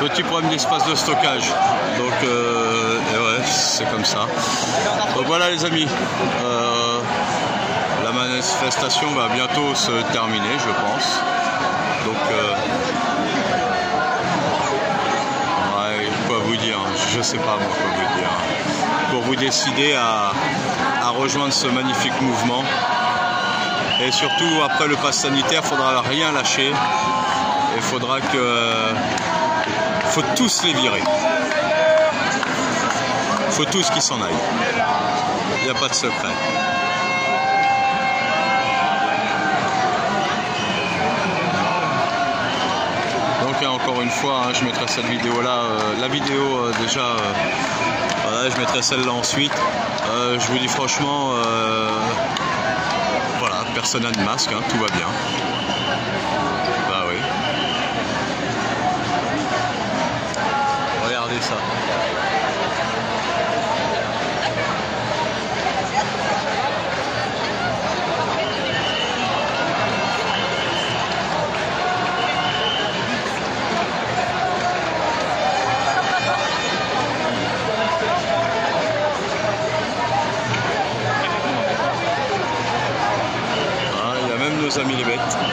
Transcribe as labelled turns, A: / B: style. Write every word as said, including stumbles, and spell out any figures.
A: petit problème d'espace de stockage. Donc euh, et ouais, c'est comme ça. Donc voilà les amis, euh, la manifestation va bientôt se terminer, je pense. Donc euh, ouais, quoi vous dire, je sais pas moi quoi vous dire. Pour vous décider à, à rejoindre ce magnifique mouvement. Et surtout après le pass sanitaire, il faudra rien lâcher. Il faudra que faut tous les virer. Il faut tous qu'ils s'en aillent. Il n'y a pas de secret. Donc encore une fois, hein, je mettrai cette vidéo là, euh, la vidéo euh, déjà, euh, voilà, je mettrai celle-là ensuite. Euh, je vous dis franchement, euh, voilà, personne n'a de masque, hein, tout va bien. Bah oui. Regardez ça. Ah, il y a même nos amis les bêtes.